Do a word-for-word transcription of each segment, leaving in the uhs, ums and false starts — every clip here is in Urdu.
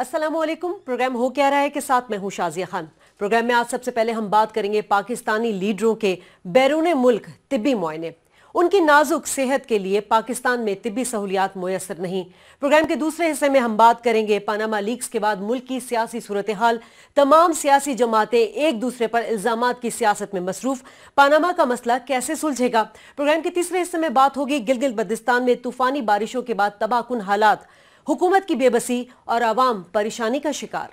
अस्सलाम वालेकुम। प्रोग्राम हो क्या रहा है के साथ मैं हूं शाजिया खान। प्रोग्राम में आज सबसे पहले हम बात करेंगे पाकिस्तानी लीडरों के बैरून मुल्क तिब्बी मुआयने। उनकी नाजुक सेहत के लिए पाकिस्तान में तिब्बी सहूलियात मुयसर नहीं। प्रोग्राम के दूसरे हिस्से में हम बात करेंगे पनामा लीक्स के बाद मुल्क की सियासी सूरत हाल। तमाम सियासी जमातें एक दूसरे पर इल्जामात की सियासत में मसरूफ। पनामा का मसला कैसे सुलझेगा। प्रोग्राम के तीसरे हिस्से में बात होगी गिलगित बल्तिस्तान में तूफानी बारिशों के बाद तबाहकुन हालात, हुकूमत की बेबसी और आवाम परेशानी का शिकार।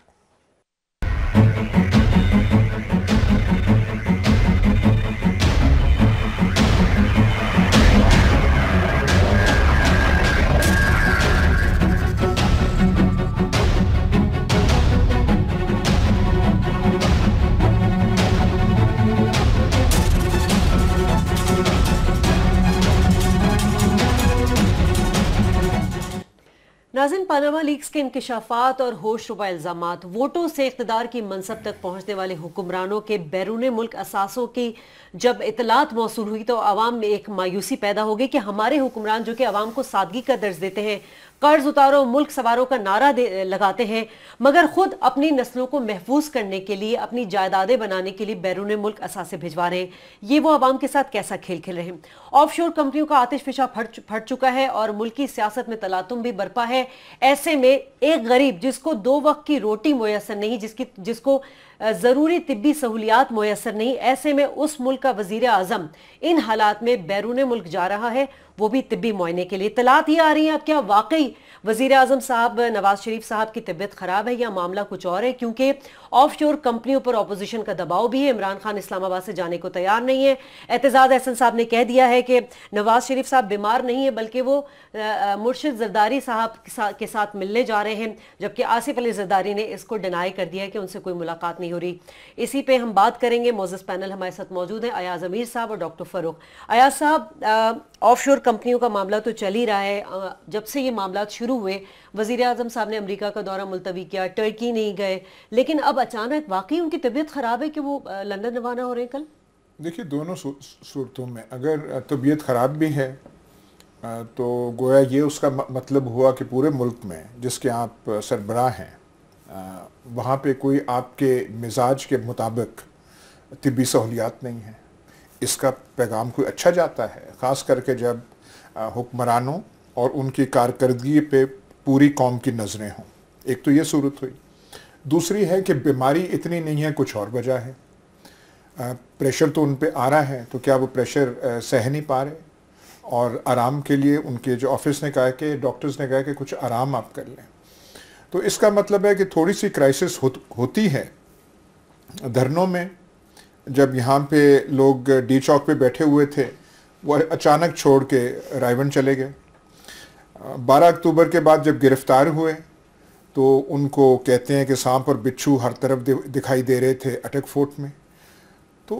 नाज़रीन, पनामा लीक्स के इंकशाफात और होश रुबा इल्जामात, वोटों से इख्तिदार की मनसब तक पहुंचने वाले हुक्मरानों के बैरून मुल्क असासों की जब इतलात मौसूल हुई तो आवाम में एक मायूसी पैदा हो गई कि हमारे हुक्मरान जो कि आवाम को सादगी का दर्ज देते हैं, कर्ज उतारो मुल्क सवारों का नारा लगाते हैं, मगर खुद अपनी नस्लों को महफूज करने के लिए, अपनी जायदादें बनाने के लिए बैरून मुल्क असासे भिजवा रहे हैं। ये वो आवाम के साथ कैसा खेल खेल रहे हैं। ऑफ शोर कंपनियों का आतिश फिशा फट फट चुका है और मुल्क की सियासत में तलातुम भी बरपा है। ऐसे में एक गरीब जिसको दो वक्त की रोटी मुयसर नहीं, जिसकी जिसको जरूरी तिब्बी सहूलियात मुयसर नहीं, ऐसे में उस मुल्क का वजीर आजम इन हालात में बैरून मुल्क जा रहा है, वो भी तिब्बी मुआयने के लिए। इत्तलात ये आ रही है अब क्या वाकई वजीर आजम साहब नवाज शरीफ साहब की तबीयत खराब है या मामला कुछ और है, क्योंकि ऑफ शोर कंपनियों पर अपोजिशन का दबाव भी है। इमरान खान इस्लामाबाद से जाने को तैयार नहीं है। एतजाज अहसन साहब ने कह दिया है कि नवाज शरीफ साहब बीमार नहीं है बल्कि वो मुर्शिद जरदारी साहब के साथ मिलने जा रहे हैं, जबकि आसिफ अली जरदारी ने इसको डिनाई कर दिया है कि उनसे कोई मुलाकात नहीं हो रही। इसी पे हम बात करेंगे। मोज़स पैनल हमारे साथ मौजूद है, अयाज अमीर साहब और डॉक्टर फरूक। अयाज साहब, ऑफ शोर कंपनियों का मामला तो चल ही रहा है। जब से ये मामला शुरू हुए वजीर आजम साहब ने अमेरिका का दौरा मुलतवी किया, टर्की नहीं गए, लेकिन अब अचानक वाकई उनकी तबीयत खराब है कि वो लंदन रवाना हो रहे हैं कल। देखिए, दोनों सूरतों में अगर तबीयत खराब भी है तो गोया ये उसका मतलब हुआ कि पूरे मुल्क में जिसके आप सरबराह हैं वहाँ पे कोई आपके मिजाज के मुताबिक तिब्बी सहूलियात नहीं है। इसका पैगाम कोई अच्छा जाता है, ख़ास करके जब हुक्मरानों और उनकी कारकर्दगी पे पूरी कौम की नज़रें हों। एक तो ये सूरत हुई। दूसरी है कि बीमारी इतनी नहीं है, कुछ और वजह है। प्रेशर तो उन पे आ रहा है, तो क्या वो प्रेशर सह नहीं पा रहे और आराम के लिए उनके जो ऑफिस ने कहा कि डॉक्टर्स ने कहा कि कुछ आराम आप कर लें। तो इसका मतलब है कि थोड़ी सी क्राइसिस हो, होती है। धरनों में जब यहाँ पे लोग डी चौक पे बैठे हुए थे, वो अचानक छोड़ के रायवन चले गए। बारह अक्टूबर के बाद जब गिरफ्तार हुए तो उनको कहते हैं कि सांप और बिच्छू हर तरफ दिखाई दे रहे थे अटक फोर्ट में। तो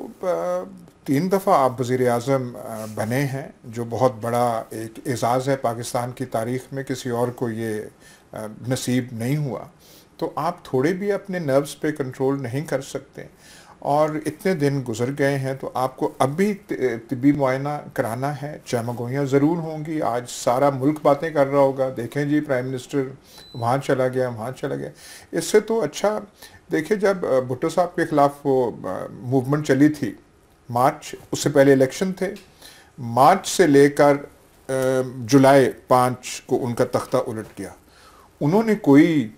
तीन दफ़ा आप वज़ीर आज़म बने हैं, जो बहुत बड़ा एक एज़ाज़ है पाकिस्तान की तारीख़ में, किसी और को ये नसीब नहीं हुआ। तो आप थोड़े भी अपने नर्व्स पे कंट्रोल नहीं कर सकते और इतने दिन गुजर गए हैं तो आपको अब भी तिब्बी मुआयना कराना है। चमगोइयाँ ज़रूर होंगी। आज सारा मुल्क बातें कर रहा होगा, देखें जी प्राइम मिनिस्टर वहाँ चला गया, वहाँ चला गया। इससे तो अच्छा देखिए, जब भुट्टो साहब के ख़िलाफ़ वो मूवमेंट चली थी मार्च, उससे पहले इलेक्शन थे, मार्च से लेकर जुलाई पाँच को उनका तख्ता उलट गया। उन्होंने कोई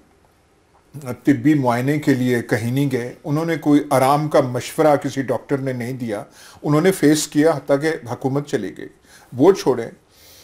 तिब्बी मुआयने के लिए कहीं नहीं गए, उन्होंने कोई आराम का मशवरा किसी डॉक्टर ने नहीं दिया, उन्होंने फेस किया हत्ता कि हुकूमत चली गई। वो छोड़ें,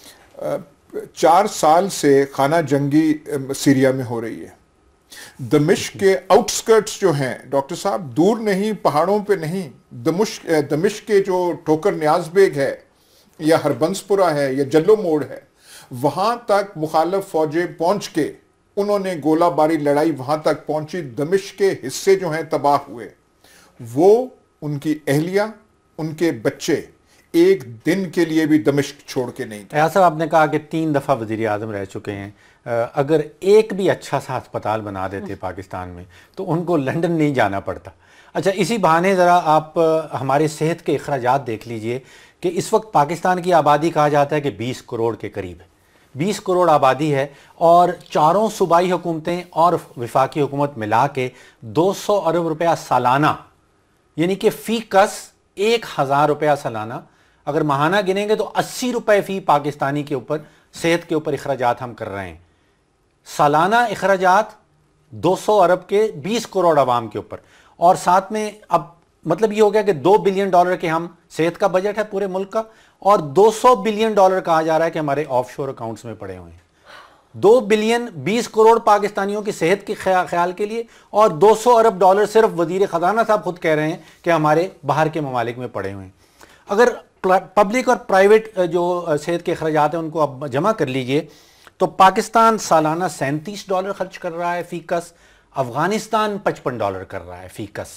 चार साल से खाना जंगी सीरिया में हो रही है। दमिश्क के आउटस्कर्ट्स जो हैं डॉक्टर साहब, दूर नहीं, पहाड़ों पे नहीं, दमिश्क दमिश्क के जो ठोकर न्याज बेग है या हरबंसपुरा है या जल्लो मोड़ है, वहाँ तक मुखालफ फौजें पहुँच के उन्होंने गोलाबारी लड़ाई वहाँ तक पहुँची। दमिश्क के हिस्से जो हैं तबाह हुए। वो, उनकी अहलिया, उनके बच्चे एक दिन के लिए भी दमिश्क छोड़ के नहीं गए। ऐसा आपने कहा कि तीन दफ़ा वज़ीर आज़म रह चुके हैं। अगर एक भी अच्छा सा अस्पताल बना देते पाकिस्तान में तो उनको लंदन नहीं जाना पड़ता। अच्छा, इसी बहाने ज़रा आप हमारे सेहत के अखराजात देख लीजिए कि इस वक्त पाकिस्तान की आबादी कहा जाता है कि बीस करोड़ के करीब है। بیس کروڑ آبادی ہے اور چاروں صوبائی حکومتیں اور وفاقی حکومت ملا کے دو سو ارب روپیہ سالانہ، یعنی کہ فی کس ایک ہزار روپیہ سالانہ، اگر ماہانہ گنیں گے تو اسی روپے فی پاکستانی کے اوپر صحت کے اوپر اخراجات ہم کر رہے ہیں. سالانہ اخراجات دو سو ارب کے بیس کروڑ عوام کے اوپر، اور ساتھ میں اب مطلب یہ ہو گیا کہ دو بلین ڈالر کے ہم صحت کا بجٹ ہے پورے ملک کا، اور دو سو بلین ڈالر کہا جا رہا ہے کہ ہمارے آف شور اکاؤنٹس میں پڑے ہوئے ہیں. دو بلین بیس کروڑ پاکستانیوں کی صحت کے خیال کے لیے، اور دو سو ارب ڈالر صرف وزیر خزانہ صاحب خود کہہ رہے ہیں کہ ہمارے باہر کے ممالک میں پڑے ہوئے ہیں. اگر پبلک اور پرائیویٹ جو صحت کے اخراجات ہیں ان کو اب جمع کر لیجئے تو پاکستان سالانہ سینتیس ڈالر خرچ کر رہا ہے فی کس، افغانستان پچپن ڈالر کر رہا ہے فی کس،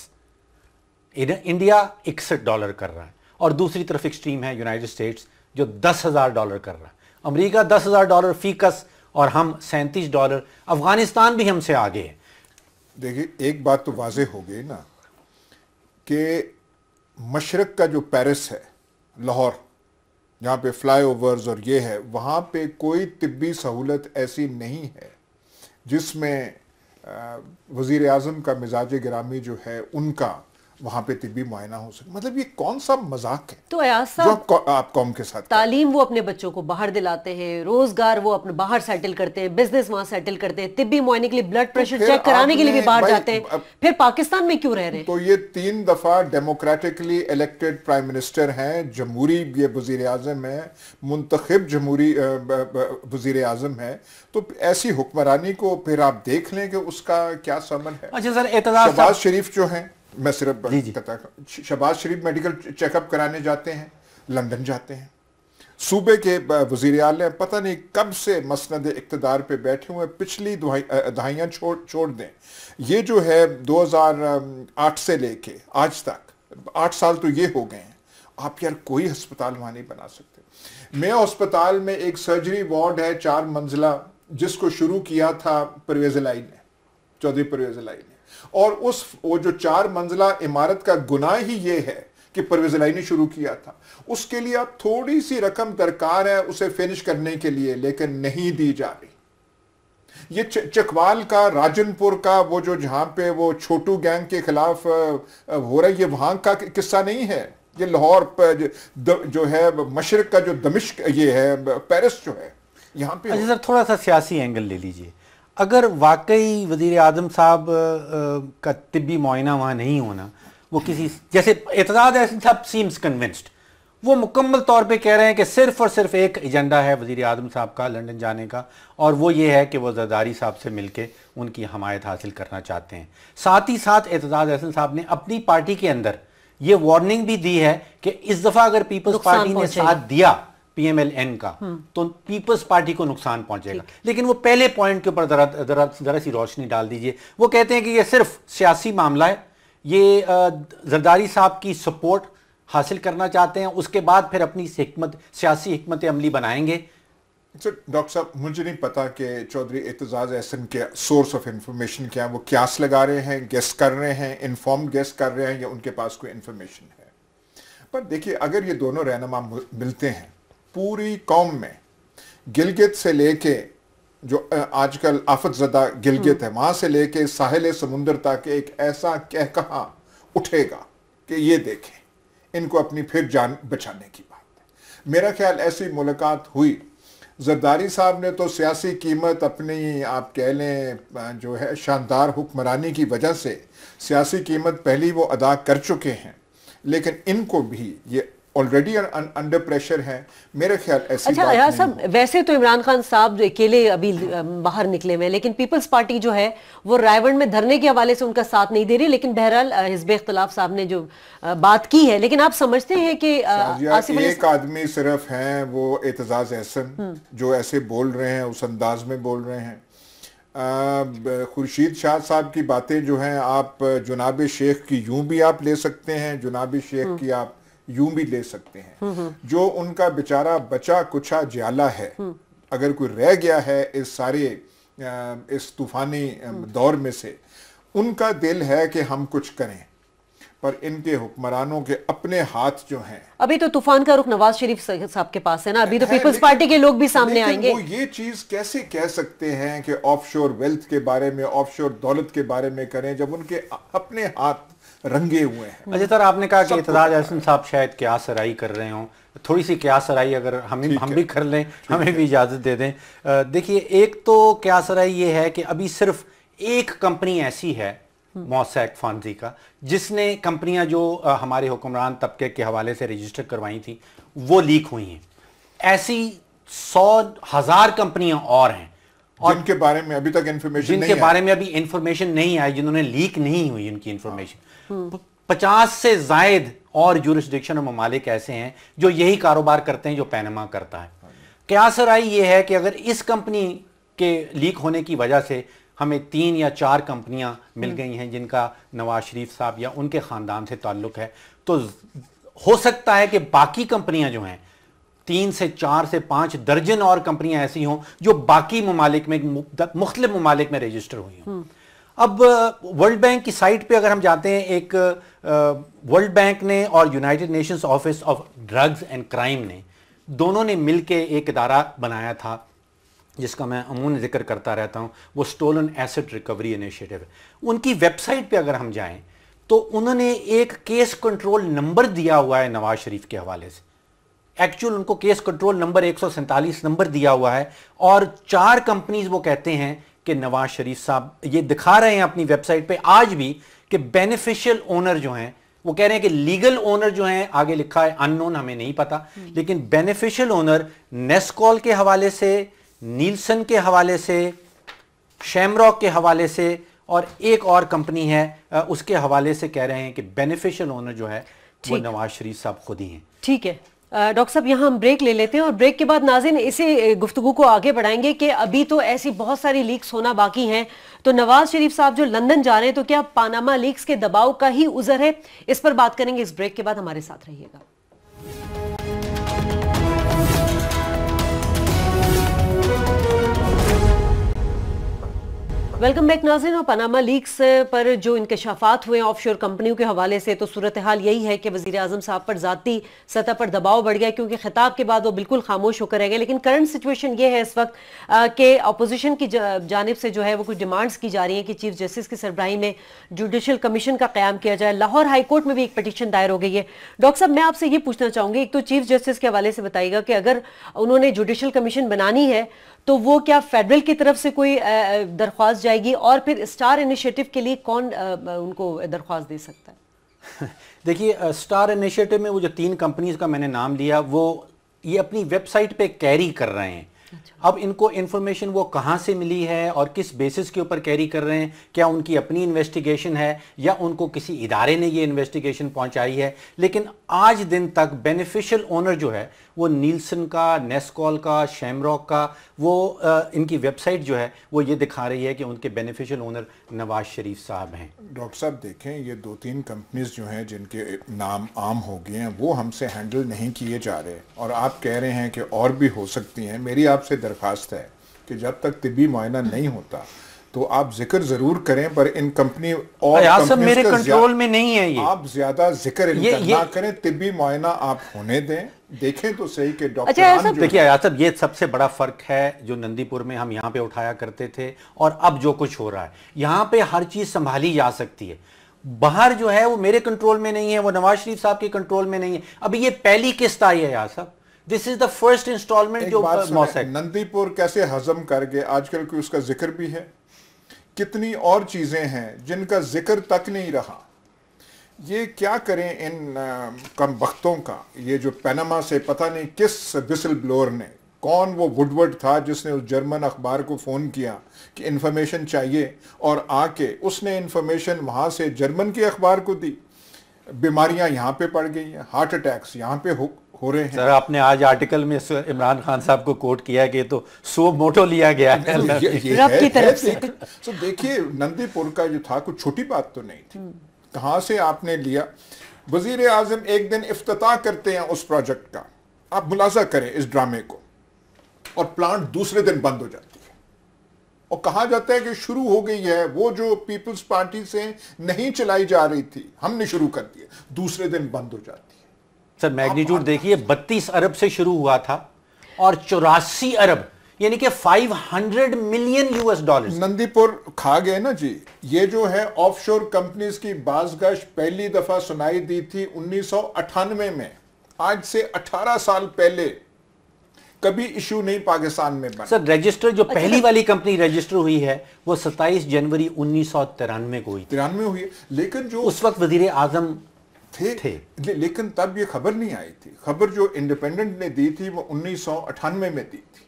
انڈیا اکسٹھ ڈالر کر رہا ہے، اور دوسری طرف ایکسٹریم ہے یونائٹڈ اسٹیٹس جو دس ہزار ڈالر کر رہا ہے. امریکہ دس ہزار ڈالر فی کس اور ہم سینتیس ڈالر. افغانستان بھی ہم سے آگے ہے. دیکھیے ایک بات تو واضح ہو گئی نا کہ مشرق کا جو پیرس ہے، لاہور، جہاں پہ فلائی اوورز اور یہ ہے، وہاں پہ کوئی طبی سہولت ایسی نہیں ہے جس میں وزیر اعظم کا مزاج گرامی جو ہے ان کا وہاں پہ طبی معائنہ ہو سکے. مطلب یہ کون سا مذاق ہے تو ایاز جو صاحب آپ آپ قوم کے ساتھ؟ تعلیم وہ اپنے بچوں کو باہر دلاتے ہیں، روزگار وہ اپنے باہر سیٹل کرتے ہیں، بزنس وہاں سیٹل کرتے ہیں، طبی معائنے کے لیے بلڈ پریشر چیک کرانے کے لیے بھی باہر جاتے ہیں، پھر پاکستان میں کیوں رہ رہے ہیں؟ تو یہ تین دفعہ ڈیموکریٹکلی الیکٹڈ پرائم منسٹر ہیں، جمہوری یہ وزیر اعظم ہے، منتخب جمہوری وزیر اعظم ہے، تو ایسی حکمرانی کو پھر آپ دیکھ لیں کہ اس کا کیا ثمر ہے. اچھا سر، اعتراض شہباز شریف جو ہیں، میں صرف جی جی Shehbaz Sharif medical check up کرانے جاتے ہیں، لندن جاتے ہیں. صوبے کے وزیر اعلیٰ پتہ نہیں کب سے مسند اقتدار پہ بیٹھے ہوئے، پچھلی دہائیاں چھوڑ چھوڑ دیں. یہ جو ہے دو ہزار آٹھ سے لے کے آج تک آٹھ سال تو یہ ہو گئے ہیں، آپ یار کوئی ہسپتال وہاں نہیں بنا سکتے. میں ہسپتال میں ایک سرجری وارڈ ہے چار منزلہ، جس کو شروع کیا تھا پرویز الہی نے، چودھری پرویز الہی نے، اور اس وہ جو چار منزلہ عمارت کا گناہ ہی یہ ہے کہ پرویز الہی نے شروع کیا تھا. اس کے لیے اب تھوڑی سی رقم درکار ہے اسے فنش کرنے کے لیے، لیکن نہیں دی جا رہی. یہ چکوال کا، راجن پور کا، وہ جو جہاں پہ وہ چھوٹو گینگ کے خلاف ہو رہا ہے، یہ وہاں کا قصہ نہیں ہے. یہ لاہور جو ہے، مشرق کا جو دمشق یہ ہے، پیرس جو ہے، یہاں پہ. اچھا سر، تھوڑا سا سیاسی اینگل لے لیجئے. اگر واقعی وزیر اعظم صاحب کا طبی معائنہ وہاں نہیں ہونا، وہ کسی جیسے اعتزاز احسن صاحب سیمز کنونسڈ، وہ مکمل طور پہ کہہ رہے ہیں کہ صرف اور صرف ایک ایجنڈا ہے وزیر اعظم صاحب کا لندن جانے کا، اور وہ یہ ہے کہ وہ زرداری صاحب سے مل کے ان کی حمایت حاصل کرنا چاہتے ہیں. ساتھ ہی ساتھ اعتزاز احسن صاحب نے اپنی پارٹی کے اندر یہ وارننگ بھی دی ہے کہ اس دفعہ اگر پیپلز پارٹی نے ساتھ دیا پی ایم ایل این کا تو پیپلز پارٹی کو نقصان پہنچے گا. لیکن وہ پہلے پوائنٹ کے اوپر ذرا ذرا ذرا سی روشنی ڈال دیجئے. وہ کہتے ہیں کہ یہ صرف سیاسی معاملہ ہے، یہ زرداری صاحب کی سپورٹ حاصل کرنا چاہتے ہیں، اس کے بعد پھر اپنی حکمت سیاسی حکمت عملی بنائیں گے. ڈاکٹر صاحب مجھے نہیں پتا کہ چودھری اعتزاز احسن کے سورس آف انفارمیشن کیا، وہ قیاس لگا رہے ہیں، گیس کر رہے ہیں، انفارمڈ گیس کر رہے ہیں، یا ان کے پاس کوئی انفارمیشن ہے. پر دیکھیے اگر یہ دونوں رہنما ملتے ہیں، پوری قوم میں گلگت سے لے کے جو آج کل آفت زدہ گلگت ہے، وہاں سے لے کے ساحل سمندر تک ایک ایسا کہہ کہا اٹھے گا کہ یہ دیکھیں ان کو اپنی پھر جان بچانے کی بات ہے. میرا خیال ایسی ملاقات ہوئی. زرداری صاحب نے تو سیاسی قیمت اپنی آپ کہہ لیں جو ہے شاندار حکمرانی کی وجہ سے سیاسی قیمت پہلی وہ ادا کر چکے ہیں، لیکن ان کو بھی یہ آلریڈی انڈر پریشر ہے. میرے خیال ایسی اچھا ایاز صاحب، ویسے تو عمران خان صاحب جو اکیلے ابھی باہر نکلے ہوئے ہیں، لیکن پیپلز پارٹی جو ہے وہ رائے ونڈ میں دھرنے کے حوالے سے ان کا ساتھ نہیں دے رہی. لیکن بہرحال حزب اختلاف صاحب نے جو بات کی ہے، لیکن آپ سمجھتے ہیں کہ ایک آدمی صرف ہیں وہ اعتزاز احسن جو ایسے بول رہے ہیں، اس انداز میں بول رہے ہیں. خورشید شاہ صاحب کی باتیں جو ہیں آپ جناب شیخ کی یوں بھی آپ لے سکتے ہیں، جناب شیخ کی آپ یوں بھی لے سکتے ہیں. جو ان کا بیچارہ بچا کچھا جیالہ ہے، اگر کوئی رہ گیا ہے اس سارے اس طوفانی دور میں سے، ان کا دل ہے کہ ہم کچھ کریں. پر ان کے حکمرانوں کے اپنے ہاتھ جو ہیں. ابھی تو طوفان کا رخ نواز شریف صاحب کے پاس ہے نا, ابھی تو پیپلز پارٹی کے لوگ بھی سامنے آئیں گے. وہ یہ چیز کیسے کہہ سکتے ہیں کہ آف شور ویلتھ کے بارے میں, آف شور دولت کے بارے میں کریں, جب ان کے اپنے ہاتھ رنگے ہوئے ہیں. اچھا سر, آپ نے کہا کہ اعتزاز احسن صاحب شاید قیاس سرائی کر رہے ہوں, تھوڑی سی قیاس سرائی اگر ہم ہم بھی کر لیں, ہمیں بھی اجازت دے دیں. دیکھیے, ایک تو قیاس سرائی یہ ہے کہ ابھی صرف ایک کمپنی ایسی ہے موسیک فانزی کا جس نے کمپنیاں جو ہمارے حکمران طبقے کے حوالے سے رجسٹر کروائی تھیں وہ لیک ہوئی ہیں. ایسی سو ہزار کمپنیاں اور ہیں جن کے بارے میں ابھی تک انفارمیشن جن کے بارے میں ابھی انفارمیشن نہیں آئی, جنہوں نے لیک نہیں ہوئی ان کی انفارمیشن. پچاس سے زائد اور جورسڈکشن اور ممالک ایسے ہیں جو یہی کاروبار کرتے ہیں جو پینما کرتا ہے. قیاس سرائی یہ ہے کہ اگر اس کمپنی کے لیک ہونے کی وجہ سے ہمیں تین یا چار کمپنیاں مل گئی ہیں جن کا نواز شریف صاحب یا ان کے خاندان سے تعلق ہے, تو ہو سکتا ہے کہ باقی کمپنیاں جو ہیں تین سے چار سے پانچ درجن اور کمپنیاں ایسی ہوں جو باقی ممالک میں, مختلف ممالک میں رجسٹر ہوئی ہوں. اب ورلڈ بینک کی سائٹ پہ اگر ہم جاتے ہیں, ایک ورلڈ بینک نے اور United Nations Office of Drugs and Crime نے دونوں نے مل کے ایک ادارہ بنایا تھا جس کا میں عموماً ذکر کرتا رہتا ہوں, وہ سٹولن ایسٹ ریکوری انیشیٹو ہے. ان کی ویب سائٹ پہ اگر ہم جائیں تو انہوں نے ایک کیس کنٹرول نمبر دیا ہوا ہے نواز شریف کے حوالے سے. ایکچول ان کو کیس کنٹرول نمبر ایک سو سینتالیس نمبر دیا ہوا ہے, اور چار کمپنیز وہ کہتے ہیں کہ نواز شریف صاحب یہ دکھا رہے ہیں اپنی ویب سائٹ پہ آج بھی کہ بینیفیشل اونر جو ہیں, وہ کہہ رہے ہیں کہ لیگل اونر جو ہیں آگے لکھا ہے ان نون, ہمیں نہیں پتا, لیکن بینیفیشل اونر نیسکول کے حوالے سے, نیلسن کے حوالے سے, شیمراک کے حوالے سے, اور ایک اور کمپنی ہے اس کے حوالے سے کہہ رہے ہیں کہ بینیفیشل اونر جو ہے وہ نواز شریف صاحب خود ہی ہیں. ٹھیک ہے ڈاکٹر صاحب, یہاں ہم بریک لے لیتے ہیں اور بریک کے بعد ناظرین اسی گفتگو کو آگے بڑھائیں گے کہ ابھی تو ایسی بہت ساری لیکس ہونا باقی ہیں. تو نواز شریف صاحب جو لندن جا رہے ہیں تو کیا پاناما لیکس کے دباؤ کا ہی عذر ہے؟ اس پر بات کریں گے اس بریک کے بعد, ہمارے ساتھ رہیے گا. ویلکم بیک ناظرین. اور پاناما لیکس پر جو انکشافات ہوئے آف شور کمپنیوں کے حوالے سے, تو صورتحال یہی ہے کہ وزیر اعظم صاحب پر ذاتی سطح پر دباؤ بڑھ گیا, کیونکہ خطاب کے بعد وہ بالکل خاموش ہو کر رہ گئے. لیکن کرنٹ سچویشن یہ ہے اس وقت کہ اپوزیشن کی جانب سے جو ہے وہ کچھ ڈیمانڈز کی جا رہی ہیں کہ چیف جسٹس کی سربراہی میں جوڈیشل کمیشن کا قیام کیا جائے. لاہور ہائی کورٹ میں بھی ایک پٹیشن دائر ہو گئی ہے. ڈاکٹر صاحب, میں آپ سے یہ پوچھنا چاہوں گی, ایک تو چیف جسٹس کے حوالے سے بتائیے گا کہ اگر انہوں نے جوڈیشل کمیشن بنانی ہے تو وہ کیا فیڈرل کی طرف سے کوئی درخواست جائے گی, اور پھر اسٹار انیشیٹو کے لیے کون ان کو درخواست دے سکتا ہے؟ دیکھیے, اسٹار انیشیٹو میں وہ جو تین کمپنیز کا میں نے نام لیا وہ یہ اپنی ویب سائٹ پہ کیری کر رہے ہیں. اب ان کو انفارمیشن وہ کہاں سے ملی ہے اور کس بیسس کے اوپر کیری کر رہے ہیں, کیا ان کی اپنی انویسٹیگیشن ہے یا ان کو کسی ادارے نے یہ انویسٹیگیشن پہنچائی ہے, لیکن آج دن تک بینیفیشل اونر جو ہے وہ نیلسن کا, نیسکول کا, شیمراک کا, وہ ان کی ویب سائٹ جو ہے وہ یہ دکھا رہی ہے کہ ان کے بینیفیشل اونر نواز شریف صاحب ہیں. ڈاکٹر صاحب دیکھیں, یہ دو تین کمپنیز جو ہیں جن کے نام عام ہو گئے ہیں وہ ہم سے ہینڈل نہیں کیے جا رہے, اور آپ کہہ رہے ہیں کہ اور بھی ہو سکتی ہیں. میری آپ سے درخواست ہے کہ جب تک طبی معائنہ نہیں ہوتا تو آپ ذکر ضرور کریں, پر ان کمپنی اور میرے کنٹرول میں نہیں ہے, یہ آپ زیادہ ذکر ان کا نہ کریں. طبی معائنہ آپ ہونے دیں, دیکھیں تو صحیح کہ ڈاکٹر. دیکھیے ایاز صاحب, یہ سب سے بڑا فرق ہے جو نندی پور میں ہم یہاں پہ اٹھایا کرتے تھے اور اب جو کچھ ہو رہا ہے. یہاں پہ ہر چیز سنبھالی جا سکتی ہے, باہر جو ہے وہ میرے کنٹرول میں نہیں ہے, وہ نواز شریف صاحب کے کنٹرول میں نہیں ہے. ابھی یہ پہلی قسط آئی ہے ایاز صاحب, دس از دا فرسٹ انسٹالمنٹ. جو نندی پور کیسے ہضم کر گئے, آج کل کوئی اس کا ذکر بھی ہے. کتنی اور چیزیں ہیں جن کا ذکر تک نہیں رہا. یہ کیا کریں ان کم بختوں کا, یہ جو پینما سے پتہ نہیں کس وسل بلور نے, کون وہ وڈورڈ تھا جس نے اس جرمن اخبار کو فون کیا کہ انفارمیشن چاہیے, اور آ کے اس نے انفارمیشن وہاں سے جرمن کے اخبار کو دی. بیماریاں یہاں پہ پڑ گئی ہیں, ہارٹ اٹیکس یہاں پہ ہو ہو رہے ہیں. سر آپ نے آج آرٹیکل میں عمران خان صاحب کو کوٹ کیا کہ تو سو موٹو لیا گیا ہے رب کی طرف سے. تو دیکھیے نندی پور کا جو تھا کوئی چھوٹی بات تو نہیں تھی, کہاں سے آپ نے لیا. وزیر اعظم ایک دن افتتاح کرتے ہیں اس پروجیکٹ کا, آپ ملاحظہ کریں اس ڈرامے کو, اور پلانٹ دوسرے دن بند ہو جاتی ہے. اور کہا جاتا ہے کہ شروع ہو گئی ہے، وہ جو پیپلز پارٹی سے نہیں چلائی جا رہی تھی ہم نے شروع کر دیا، دوسرے دن بند ہو جاتی ہے. سر میگنیٹیوڈ دیکھیے، بتیس ارب سے شروع ہوا تھا اور چوراسی ارب یعنی کہ five hundred million U S dollar. Nandipur کھا گئے نا جی. یہ جو ہے آف شور کمپنیز کی بازگشت پہلی دفعہ سنائی دی تھی انیس سو اٹھانوے میں، آج سے اٹھارہ سال پہلے کبھی ایشو نہیں پاکستان میں بنا. سر رجسٹر جو پہلی والی کمپنی رجسٹر ہوئی ہے وہ ستائیس جنوری انیس سو ترانوے کو ہوئی تھی. ترانوے ہوئی ہے، لیکن جو اس وقت وزیر اعظم تھے, تھے لیکن تب یہ خبر نہیں آئی تھی. خبر جو انڈیپینڈنٹ نے دی تھی وہ انیس سو اٹھانوے میں دی تھی،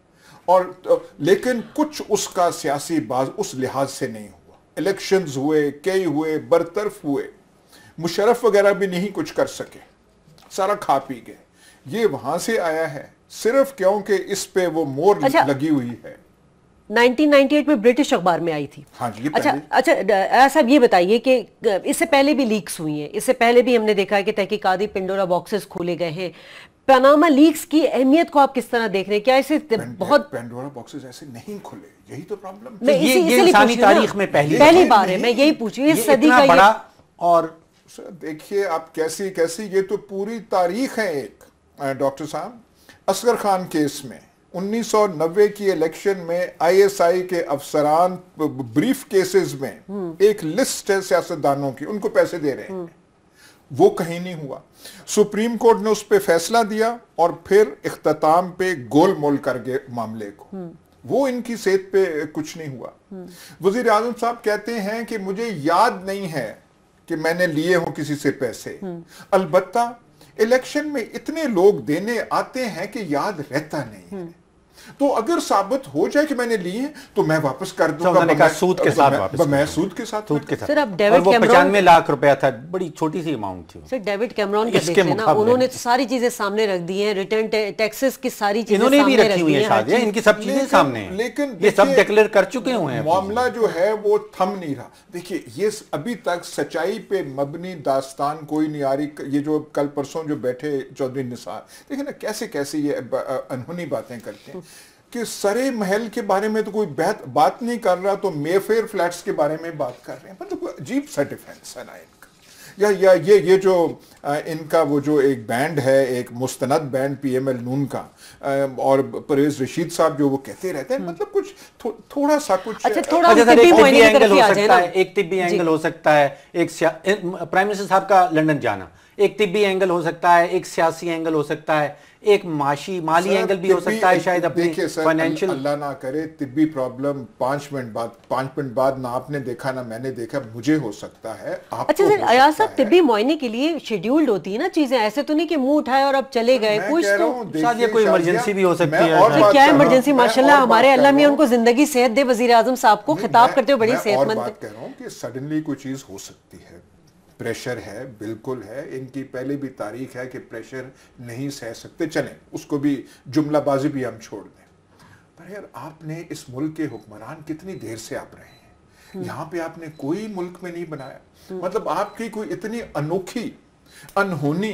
اور لیکن کچھ اس کا سیاسی باز اس لحاظ سے نہیں ہوا. الیکشنز ہوئے، کئی ہوئے، برطرف ہوئے، مشرف وغیرہ بھی نہیں کچھ کر سکے، سارا کھا پی گئے. یہ وہاں سے آیا ہے صرف کیونکہ اس پہ وہ مور لگی ہوئی ہے. نائنٹین نائنٹی ایٹ میں برٹش اخبار میں آئی تھی. ہاں جی. اچھا اچھا ایسا یہ بتائیے کہ اس سے پہلے بھی لیکس ہوئی ہیں، اس سے پہلے بھی ہم نے دیکھا ہے کہ تحقیقاتی پنڈورا باکسز کھولے گئے ہیں. پاناما لیکس کی اہمیت کو آپ کس طرح دیکھ رہے ہیں؟ کیا اسے بہت پینڈورا باکسز ایسے نہیں کھلے، یہی تو پرابلم. یہ انسانی تاریخ میں پہلی پہلی بار ہے. میں یہی پوچھ رہی ہوں اس صدی کا بڑا. اور دیکھیے آپ کیسی کیسی یہ تو پوری تاریخ ہے ایک. ڈاکٹر صاحب اصغر خان کیس میں انیس سو نوے کی الیکشن میں آئی ایس آئی کے افسران بریف کیسز میں ایک لسٹ ہے سیاستدانوں کی، ان کو پیسے دے رہے ہیں، وہ کہیں نہیں ہوا. سپریم کورٹ نے اس پہ فیصلہ دیا اور پھر اختتام پہ گول مول کر گئے معاملے کو. وہ ان کی صحت پہ کچھ نہیں ہوا. وزیر اعظم صاحب کہتے ہیں کہ مجھے یاد نہیں ہے کہ میں نے لیے ہوں کسی سے پیسے. البتہ الیکشن میں اتنے لوگ دینے آتے ہیں کہ یاد رہتا نہیں ہے. تو اگر ثابت ہو جائے کہ میں نے لیے تو میں واپس کر دوں گا، سود کے ساتھ واپس. میں سود کے ساتھ. سر اب ڈیوڈ کیمرون پچانوے لاکھ روپیہ تھا، بڑی چھوٹی سی اماؤنٹ تھی. سر ڈیوڈ کیمرون کا دیکھیں نا، انہوں نے ساری چیزیں سامنے رکھ دی ہیں، ریٹرن ٹیکسز کی ساری چیزیں انہوں نے بھی رکھی ہوئی ہیں شاید، ان کی سب چیزیں سامنے ہیں، لیکن یہ سب ڈکلیئر کر چکے ہوئے ہیں. معاملہ جو ہے وہ تھم نہیں رہا. دیکھیے یہ ابھی تک سچائی پہ مبنی داستان کوئی نہیں آ رہی. یہ جو کل پرسوں جو بیٹھے چودھری نثار، دیکھیں نا کیسے کیسے یہ انہونی باتیں کرتے ہیں کہ سرے محل کے بارے میں تو کوئی بات نہیں کر رہا، تو مے فیئر فلیٹس کے بارے میں بات کر رہے ہیں. مطلب عجیب سا ڈیفینس ہے نا ان کا. یا یا یہ یہ جو ان کا وہ جو ایک بینڈ ہے، ایک مستند بینڈ پی ایم ایل نون کا، اور پرویز رشید صاحب جو وہ کہتے رہتے ہیں، مطلب کچھ تھوڑا سا کچھ ایک طبی اینگل ہو سکتا ہے، ایک طبی اینگل ہو سکتا ہے، ایک پرائم منسٹر صاحب کا لنڈن جانا ایک طبی اینگل ہو سکتا ہے، ایک سیاسی اینگل ہو سکتا ہے، ایک معاشی مالی اینگل بھی ہو سکتا ہے شاید اپنی فائنینشل. اللہ نہ کرے طبی پرابلم پانچ منٹ بعد پانچ منٹ بعد نہ آپ نے دیکھا نہ میں نے دیکھا، مجھے ہو سکتا ہے. اچھا سر ایاز صاحب طبی معائنے کے لیے شیڈیولڈ ہوتی ہے نا چیزیں، ایسے تو نہیں کہ منہ اٹھائے اور اب چلے گئے. کچھ تو شاید یہ کوئی ایمرجنسی بھی ہو سکتی ہے. کیا ایمرجنسی؟ ماشاءاللہ ہمارے اللہ میاں ان کو زندگی صحت دے. وزیر اعظم صاحب کو خطاب کرتے ہوئے بڑی صحت مند. میں بات کہہ رہا ہوں کہ سڈنلی کوئی چیز ہو سکتی ہے. پریشر ہے، بالکل ہے. ان کی پہلے بھی تاریخ ہے کہ پریشر نہیں سہ سکتے. چلیں اس کو بھی جملہ بازی بھی ہم چھوڑ دیں. پر یار آپ نے اس ملک کے حکمران کتنی دیر سے آپ رہے ہیں یہاں پہ، آپ نے کوئی ملک میں نہیں بنایا. مطلب آپ کی کوئی اتنی انوکھی انہونی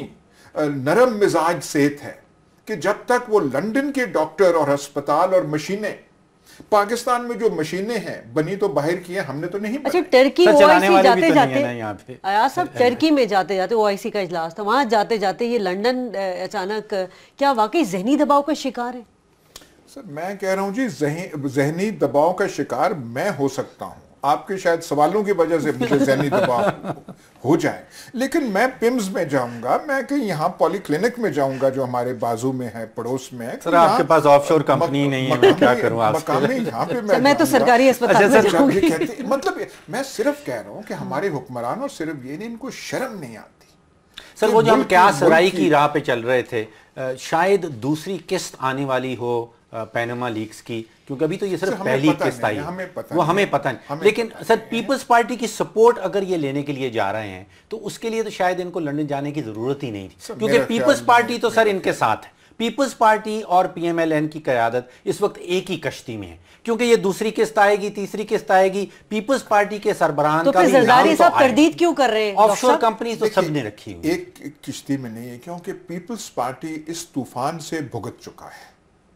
نرم مزاج صحت ہے کہ جب تک وہ لندن کے ڈاکٹر اور ہسپتال اور مشینیں، پاکستان میں جو مشینیں ہیں بنی تو باہر کی ہیں، ہم نے تو نہیں. اچھا ٹرکی او آئی سی جاتے جاتے ایاز صاحب ٹرکی میں جاتے جاتے او آئی سی کا اجلاس تھا، وہاں جاتے جاتے یہ لنڈن اچانک کیا واقعی ذہنی دباؤ کا شکار ہے؟ سر میں کہہ رہا ہوں جی ذہنی دباؤ کا شکار میں ہو سکتا ہوں، آپ کے شاید سوالوں کی وجہ سے مجھے ذہنی دباؤ ہو جائے، لیکن میں پمز میں جاؤں گا، میں کہیں یہاں پولی کلینک میں جاؤں گا جو ہمارے بازو میں ہے، پڑوس میں. سر آپ کے پاس آف شور کمپنی نہیں ہے، میں کیا کروں آپ مقامی یہاں پہ میں تو سرکاری اسپتال میں جاؤں گی. مطلب میں صرف کہہ رہا ہوں کہ ہمارے حکمرانوں صرف یہ نہیں، ان کو شرم نہیں آتی. سر وہ جو ہم کیا سرائی کی راہ پہ چل رہے تھے، شاید دوسری قسط آنے والی ہو پیناما لیکس کی، کیونکہ ابھی تو یہ صرف پہلی قسط آئی ہے، وہ ہمیں پتہ نہیں. لیکن سر پیپلز پارٹی کی سپورٹ اگر یہ لینے کے لیے جا رہے ہیں تو اس کے لیے تو شاید ان کو لندن جانے کی ضرورت ہی نہیں تھی، کیونکہ پیپلز پارٹی تو سر ان کے ساتھ ہے. پیپلز پارٹی اور پی ایم ایل این کی قیادت اس وقت ایک ہی کشتی میں ہے، کیونکہ یہ دوسری قسط آئے گی، تیسری قسط آئے گی. پیپلز پارٹی کے سربراہان کا بھی زرداری صاحب تردید کیوں کر رہے ہیں؟ آف شور کمپنیز تو سب نے رکھی ہوئی. ایک کشتی میں نہیں ہے، کیونکہ پیپلز پارٹی اس طوفان سے بھگت چکا ہے.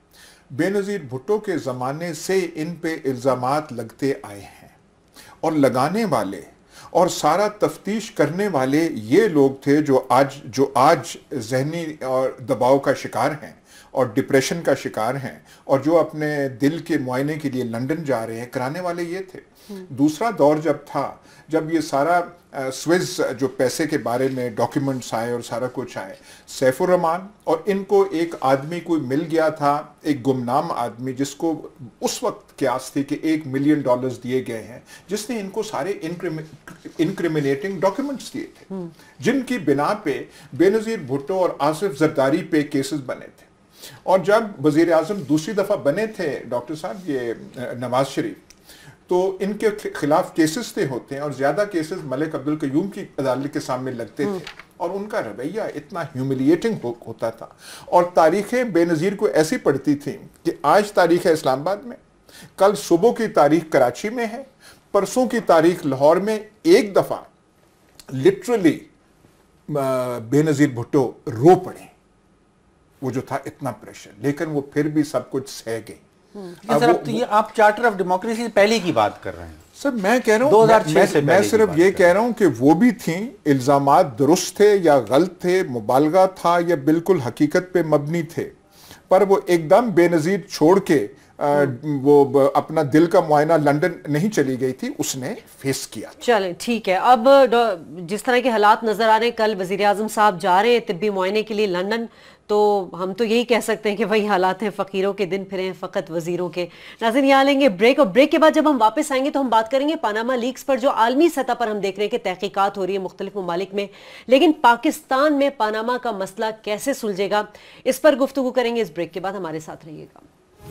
बेनज़ीर भुट्टो के ज़माने से इन पे इल्ज़ामात लगते आए हैं और लगाने वाले और सारा तफ्तीश करने वाले ये लोग थे जो आज जो आज जहनी और दबाव का शिकार हैं और डिप्रेशन का शिकार हैं और जो अपने दिल के मुआयने के लिए लंदन जा रहे हैं, कराने वाले ये थे। दूसरा दौर जब था, जब ये सारा स्विस जो पैसे के बारे में डॉक्यूमेंट्स आए और सारा कुछ आए, सैफुर रहमान और इनको एक आदमी कोई मिल गया था, एक गुमनाम आदमी जिसको उस वक्त क्यास थी कि एक मिलियन डॉलर्स दिए गए हैं, जिसने इनको सारे इनक्रिमिनेटिंग डॉक्यूमेंट्स दिए थे, जिनकी बिना पे बेनज़ीर भुट्टो और आसिफ जरदारी पे केसेस बने थे। और जब वज़ीर आज़म दूसरी दफ़ा बने थे डॉक्टर साहब ये नवाज शरीफ, तो इनके खिलाफ केसेस थे होते हैं और ज़्यादा केसेस मलिक अब्दुल क़य्यूम की अदालत के सामने लगते थे और उनका रवैया इतना ह्यूमिलिएटिंग हो, होता था। और तारीखें बेनज़ीर को ऐसी पड़ती थी कि आज तारीख है इस्लामाबाद में, कल सुबह की तारीख कराची में है, परसों की तारीख लाहौर में। एक दफ़ा लिटरली बेनज़ीर भुट्टो रो पड़े, वो जो था इतना प्रेशर, लेकिन वो फिर भी सब कुछ सह गई। अब वो, तो ये आप चार्टर ऑफ डेमोक्रेसी पहले की बात कर रहे हैं सर। मैं कह रहा हूँ, मैं, मैं सिर्फ ये कह रहा हूँ कि वो भी थी, इल्जामात दुरुस्त थे या गलत थे, मुबालगा था या बिल्कुल हकीकत पे मबनी थे, पर वो एकदम बेनज़ीर छोड़ के आ, वो अपना दिल का मुआयना लंदन नहीं चली गई थी, उसने फेस किया। चलें ठीक है। अब जिस तरह के हालात नजर आ रहे हैं, कल वज़ीर आज़म साहब जा रहे हैं तिब्बी मुआयने के लिए लंदन, तो हम तो यही कह सकते हैं कि वही हालात हैं, फ़कीरों के दिन फिरे फ़कत वज़ीरों के। नाज़रीन, यहाँ लेंगे ब्रेक और ब्रेक के बाद जब हम वापस आएंगे तो हम बात करेंगे पानामा लीक्स पर, जो आलमी सतह पर हम देख रहे हैं कि तहकीकात हो रही है मुख्तलिफ ममालिक में, लेकिन पाकिस्तान में पानामा का मसला कैसे सुलझेगा, इस पर गुफ्तगू करेंगे। इस ब्रेक के बाद हमारे साथ रहिएगा।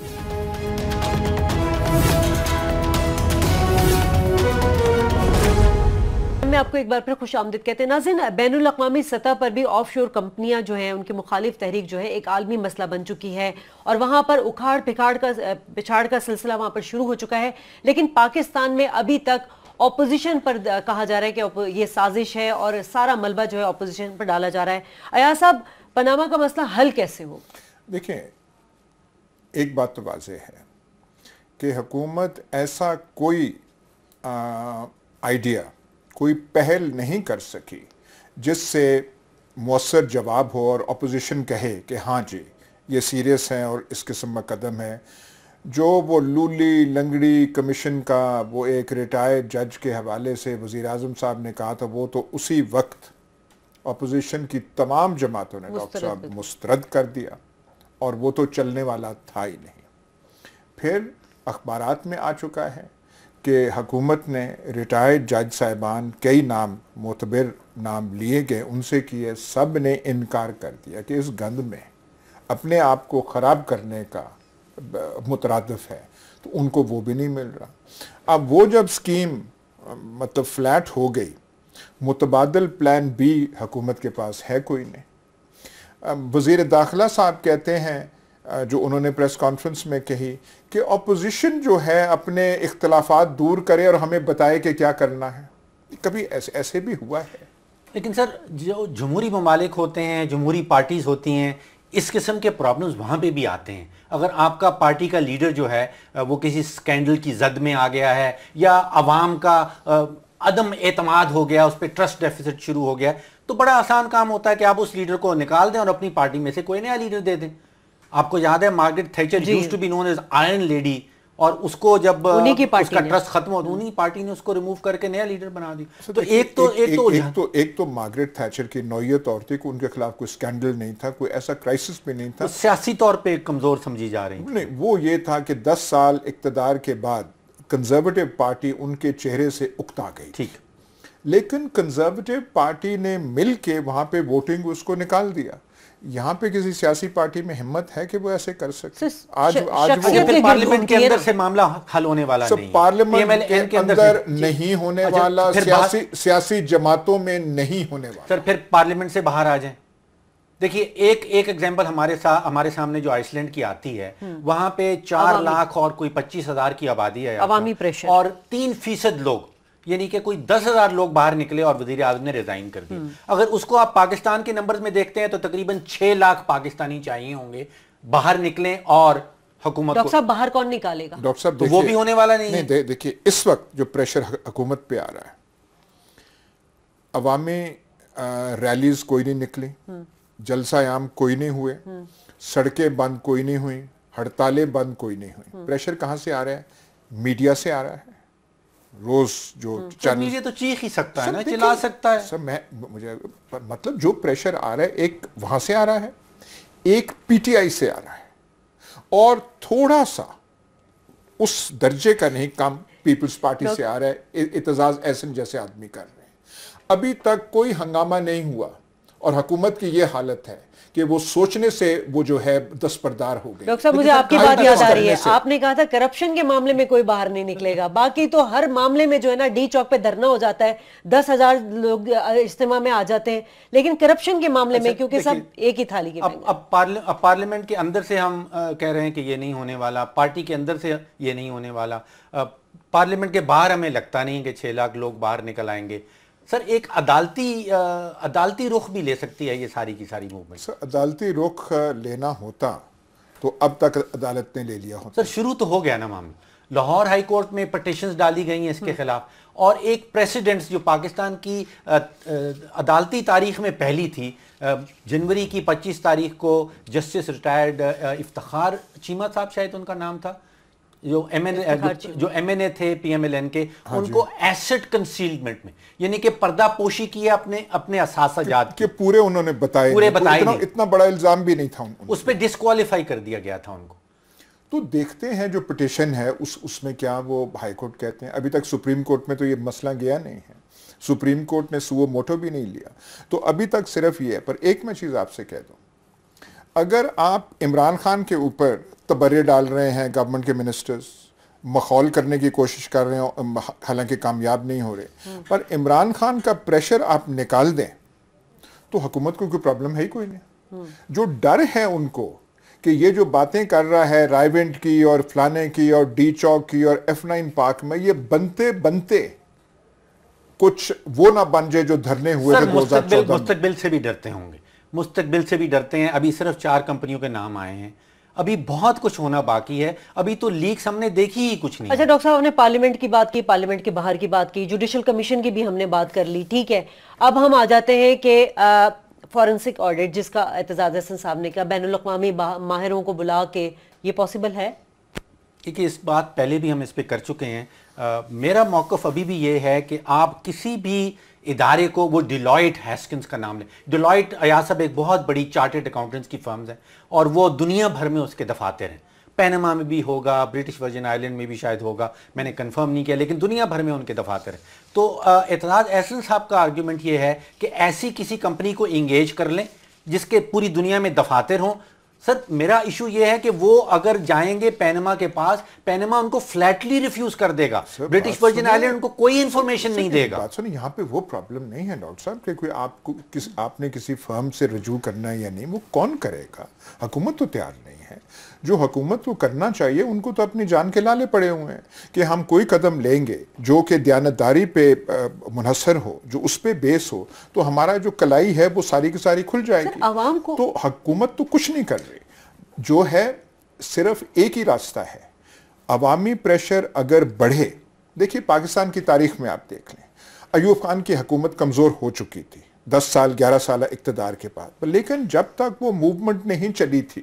में आपको एक बार फिर खुश आमदीद कहते हैं। नाज़रीन, बैनुल अक़वामी सतह पर भी ऑफ शोर कंपनियां जो हैं, उनकी मुखालिफ तहरीक जो है एक आलमी मसला बन चुकी है और वहां पर उखाड़ पिखाड़ का पिछाड़ का सिलसिला वहां पर शुरू हो चुका है। लेकिन पाकिस्तान में अभी तक ऑपोजिशन पर कहा जा रहा है कि ये साजिश है और सारा मलबा जो है ऑपोजिशन पर डाला जा रहा है। अयाज साहब, पनामा का मसला हल कैसे हो? देखिए, एक बात तो वाज़ेह है कि हुकूमत ऐसा कोई आइडिया, कोई पहल नहीं कर सकी जिससे मौसर जवाब हो और अपोजिशन कहे कि हाँ जी ये सीरियस है और इस किस्म का कदम है। जो वो लूली लंगड़ी कमीशन का वो एक रिटायर्ड जज के हवाले से वज़ीर आज़म साहब ने कहा था, वो तो उसी वक्त अपोजिशन की तमाम जमातों ने डॉक्टर साहब मुस्तरद कर दिया और वो तो चलने वाला था ही नहीं। फिर अखबारात में आ चुका है कि हुकूमत ने रिटायर्ड जज साहिबान, कई नाम मोतबर नाम लिए गए, उनसे किए, सब ने इनकार कर दिया कि इस गंद में अपने आप को ख़राब करने का मुतरादिफ है, तो उनको वो भी नहीं मिल रहा। अब वो जब स्कीम मतलब फ्लैट हो गई, मुतबादल प्लान बी हुकूमत के पास है कोई नहीं। वज़ीर दाखिला साहब कहते हैं, जो उन्होंने प्रेस कॉन्फ्रेंस में कही, कि अपोजिशन जो है अपने इख्तलाफात दूर करे और हमें बताए कि क्या करना है। कभी ऐसे ऐसे भी हुआ है? लेकिन सर, जो जमहूरी ममालिक होते हैं, जमहूरी पार्टीज़ होती हैं, इस किस्म के प्रॉब्लम्स वहाँ पे भी आते हैं। अगर आपका पार्टी का लीडर जो है वो किसी स्कैंडल की जद में आ गया है या अवाम का अदम एतमाद हो गया, उस पर ट्रस्ट डेफिसिट शुरू हो गया, तो बड़ा आसान काम होता है कि आप उस लीडर को निकाल दें और अपनी पार्टी में से कोई नया लीडर दे दें। आपको याद है Margaret Thatcher used to be known as Iron Lady, और उसको जब उसका ट्रस्ट खत्म हो तो उन्हीं पार्टी ने उसको रिमूव करके नया लीडर बना दिया। तो एक तो एक तो एक तो एक तो मार्गरेट थैचर की नौयत और थी कि उनके खिलाफ कोई स्कैंडल नहीं था, कोई ऐसा क्राइसिस भी नहीं था, सियासी तौर पे कमजोर समझी जा रही नहीं। वो ये था कि दस साल इक्तदार के बाद कंजर्वेटिव पार्टी उनके चेहरे से उकता गई, ठीक, लेकिन कंजर्वेटिव पार्टी ने मिल के वहां पे वोटिंग उसको निकाल दिया। यहाँ पे किसी सियासी पार्टी में हिम्मत है कि वो ऐसे कर सकते? आज आज वो पार्लियामेंट के अंदर से मामला हल होने वाला नहीं है, पार्लियामेंट के अंदर नहीं होने वाला, सियासी सियासी जमातों में नहीं होने वाला। सर फिर पार्लियामेंट से बाहर आ जाएं। देखिए, एक एक एग्जांपल हमारे साथ हमारे सामने जो आइसलैंड की आती है, वहां पे चार लाख और कोई पच्चीस हजार की आबादी है, अवामी प्रेशर, और तीन फीसद लोग, यानी कि कोई दस हजार लोग बाहर निकले और वजीर आज़म ने रिजाइन कर दिया। अगर उसको आप पाकिस्तान के नंबर्स में देखते हैं तो तकरीबन छह लाख पाकिस्तानी चाहिए होंगे बाहर निकलें और حکومت ڈاکٹر صاحب باہر کون نکالے گا؟ ڈاکٹر صاحب تو وہ بھی ہونے والا نہیں ہے. دیکھیے اس وقت جو پریشر حکومت پہ آ رہا ہے، عوامی ریلیز کوئی نہیں نکلی، جلسہ عام کوئی نہیں ہوئے، سڑکیں بند کوئی نہیں ہوئی، ہڑتالیں بند کوئی نہیں ہوئی. پریشر کہاں سے آ رہا ہے؟ میڈیا سے آ رہا ہے. روز جو میڈیا تو چیخ ہی سکتا ہے نا، چلا سکتا ہے. سر میں مجھے مطلب جو پریشر آ رہا ہے ایک وہاں سے آ رہا ہے، ایک پی ٹی آئی سے آ رہا ہے، اور تھوڑا سا اس درجے کا نہیں کام پیپلز پارٹی سے آ رہا ہے. اعتزاز احسن جیسے آدمی کر رہے ہیں. ابھی تک کوئی ہنگامہ نہیں ہوا، اور حکومت کی یہ حالت ہے کہ وہ سوچنے سے وہ جو ہے دستبردار ہو گئی. ڈاکٹر صاحب مجھے آپ کی بات یاد آ رہی ہے، آپ نے کہا تھا کرپشن کے معاملے میں کوئی باہر نہیں نکلے گا، باقی تو ہر معاملے میں جو ہے نا ڈی چوک پہ دھرنا ہو جاتا ہے، دس ہزار لوگ اجتماع میں آ جاتے ہیں، لیکن کرپشن کے معاملے میں کیونکہ سب ایک ہی تھالی کے اب اب پارلیمنٹ کے اندر سے ہم کہہ رہے ہیں کہ یہ نہیں ہونے والا، پارٹی کے اندر سے یہ نہیں ہونے والا، پارلیمنٹ کے باہر ہمیں لگتا نہیں کہ چھ لاکھ لوگ باہر نکل آئیں گے. سر ایک عدالتی عدالتی رخ بھی لے سکتی ہے یہ ساری کی ساری موومنٹ. سر عدالتی رخ لینا ہوتا تو اب تک عدالت نے لے لیا ہوتا. سر شروع تو ہو گیا نا معاملہ. لاہور ہائی کورٹ میں پٹیشنز ڈالی گئی ہیں اس کے خلاف، اور ایک پریسیڈنٹس جو پاکستان کی عدالتی تاریخ میں پہلی تھی، جنوری کی پچیس تاریخ کو جسٹس ریٹائرڈ افتخار چیمہ صاحب شاید ان کا نام تھا، جو ایم این اے جو ایم این اے تھے پی ایم ایل این کے، ان کو ایسٹ کنسیلمنٹ میں یعنی کہ پردہ پوشی کی ہے اپنے اپنے اثاثہ جات کے پورے انہوں نے بتائے، پورے بتائے، اتنا بڑا الزام بھی نہیں تھا اس پہ ڈسکوالیفائی کر دیا گیا تھا ان کو. تو دیکھتے ہیں جو پٹیشن ہے اس اس میں کیا وہ ہائی کورٹ کہتے ہیں. ابھی تک سپریم کورٹ میں تو یہ مسئلہ گیا نہیں ہے، سپریم کورٹ نے سو موٹو بھی نہیں لیا. تو ابھی تک صرف یہ ہے. پر ایک میں چیز آپ سے کہہ دوں، اگر آپ عمران خان کے اوپر تبرے ڈال رہے ہیں، گورنمنٹ کے منسٹرز مخول کرنے کی کوشش کر رہے ہیں، حالانکہ کامیاب نہیں ہو رہے، پر عمران خان کا پریشر آپ نکال دیں تو حکومت کو کوئی پرابلم ہے ہی کوئی نہیں. جو ڈر ہے ان کو کہ یہ جو باتیں کر رہا ہے رائے وینٹ کی اور فلانے کی اور ڈی چوک کی اور ایف نائن پارک میں، یہ بنتے بنتے کچھ وہ نہ بن جائے جو دھرنے ہوئے تھے دو ہزار چودہ میں. مستقبل سے بھی ڈرتے ہوں گے، مستقبل سے بھی ڈرتے ہیں. ابھی صرف چار کمپنیوں کے نام آئے ہیں، ابھی بہت کچھ ہونا باقی ہے، ابھی تو لیکس ہم نے دیکھی ہی کچھ نہیں. اچھا ڈاکٹر صاحب، ہم نے پارلیمنٹ کی بات کی، پارلیمنٹ کے باہر کی بات کی، جوڈیشل کمیشن کی بھی ہم نے بات کر لی، ٹھیک ہے. اب ہم آ جاتے ہیں کہ فورنسک آڈٹ جس کا اعتزاز احسن صاحب نے کہا، بین الاقوامی ماہروں کو بلا کے، یہ پاسبل ہے؟ کیونکہ اس بات پہلے بھی ہم اس پہ کر چکے ہیں. میرا موقف ابھی بھی یہ ہے کہ آپ کسی بھی ادارے کو، وہ ڈیلائٹ ہیسکنز کا نام لیں، ڈیلائٹ ایاز صاحب ایک بہت بڑی چارٹرڈ اکاؤنٹنٹس کی فرمز ہیں، اور وہ دنیا بھر میں اس کے دفاتر ہیں. پینما میں بھی ہوگا، برٹش ورجن آئلینڈ میں بھی شاید ہوگا، میں نے کنفرم نہیں کیا، لیکن دنیا بھر میں ان کے دفاتر ہیں. تو اعتزاز احسن صاحب کا آرگیومنٹ یہ ہے کہ ایسی کسی کمپنی کو انگیج کر لیں جس کے پوری دنیا میں دفاتر ہوں. سر میرا ایشو یہ ہے کہ وہ اگر جائیں گے پینما کے پاس، پینما ان کو فلیٹلی ریفیوز کر دے گا، برٹش ورجن آئلینڈ ان کو کوئی انفارمیشن نہیں دے گا. بات سنیں، یہاں پہ وہ پرابلم نہیں ہے ڈاکٹر صاحب کہ کوئی آپ کو کس آپ نے کسی فرم سے رجوع کرنا ہے یا نہیں، وہ کون کرے گا؟ حکومت تو تیار نہیں ہے. جو حکومت کو کرنا چاہیے، ان کو تو اپنی جان کے لالے پڑے ہوئے ہیں کہ ہم کوئی قدم لیں گے جو کہ دیانتداری پہ منحصر ہو، جو اس پہ بیس ہو، تو ہمارا جو کلائی ہے وہ ساری کی ساری کھل جائے گی. عوام کو تو حکومت تو کچھ نہیں کر رہی. جو ہے صرف ایک ہی راستہ ہے، عوامی پریشر اگر بڑھے. دیکھیے پاکستان کی تاریخ میں آپ دیکھ لیں، ایوب خان کی حکومت کمزور ہو چکی تھی دس سال گیارہ سالہ اقتدار کے بعد، لیکن جب تک وہ موومنٹ نہیں چلی تھی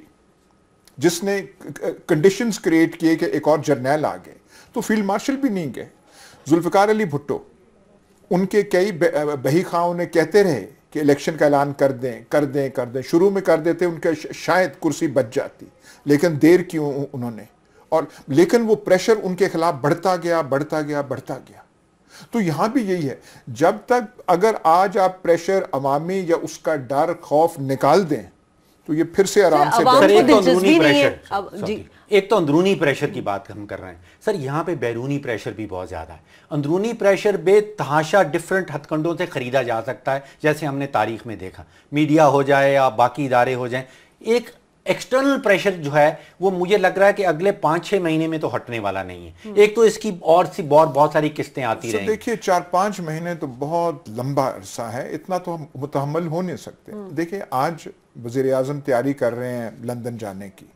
جس نے کنڈیشنز کریٹ کیے کہ ایک اور جرنیل آ گئے، تو فیلڈ مارشل بھی نہیں گئے. ذوالفقار علی بھٹو، ان کے کئی بہی خواہوں نے کہتے رہے کہ الیکشن کا اعلان کر دیں کر دیں کر دیں شروع میں کر دیتے، ان کا شاید کرسی بچ جاتی، لیکن دیر کیوں انہوں نے، اور لیکن وہ پریشر ان کے خلاف بڑھتا گیا بڑھتا گیا بڑھتا گیا. تو یہاں بھی یہی ہے، جب تک اگر آج آپ پریشر عوامی یا اس کا ڈر خوف نکال دیں تو یہ پھر سے آرام سے ایک تو اندرونی پریشر ایک تو اندرونی پریشر کی بات ہم کر رہے ہیں. سر یہاں پہ بیرونی پریشر بھی بہت زیادہ ہے. اندرونی پریشر بے تحاشا ڈیفرنٹ ہتھ کنڈوں سے خریدا جا سکتا ہے، جیسے ہم نے تاریخ میں دیکھا، میڈیا ہو جائے یا باقی ادارے ہو جائیں. ایک ایکسٹرنل پریشر جو ہے وہ مجھے لگ رہا ہے کہ اگلے پانچ چھ مہینے میں تو ہٹنے والا نہیں ہے. ایک تو اس کی اور سی بہت بہت ساری قسطیں آتی رہیں. دیکھیے چار پانچ مہینے تو بہت لمبا عرصہ ہے، اتنا تو ہم متحمل ہو نہیں سکتے. دیکھیں آج وزیر اعظم تیاری کر رہے ہیں لندن جانے کی،